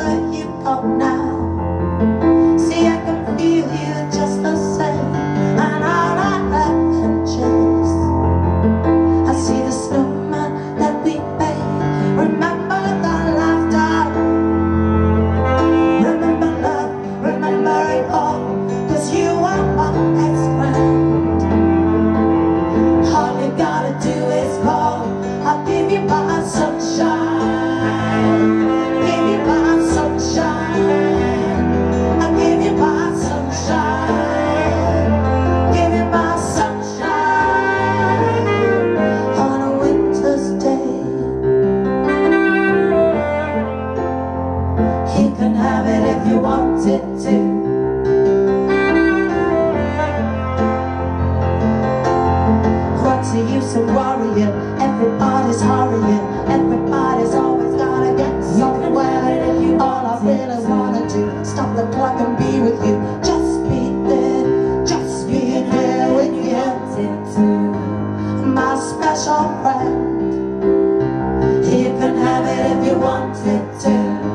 wherever you go now. See, I can feel you just the same, and all I can chase. I see the snowman that we made. Remember the laughter, remember love, remember it all, 'cause you are my best friend. All you gotta do is call. I'll give you my sunshine, give you my sunshine, I'll give you my sunshine, give you my sunshine on a winter's day. You can have it if you wanted to. What's the use of worrying? Everybody's hurrying, everybody's always gotta get somewhere. All I really wanna do, stop the clock and be with you. Just be there, just being here with you, my special friend. You can have it if you wanted to,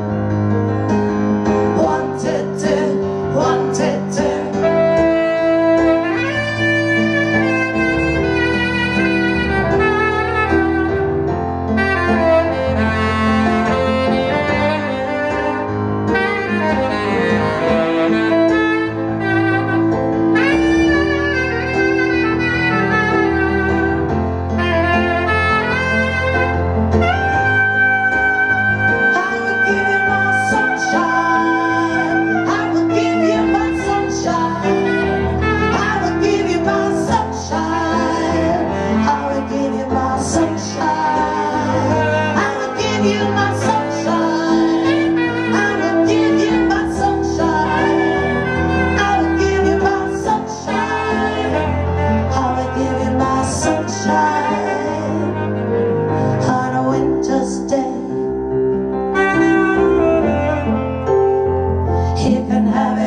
wanted to, wanted to. You can have it.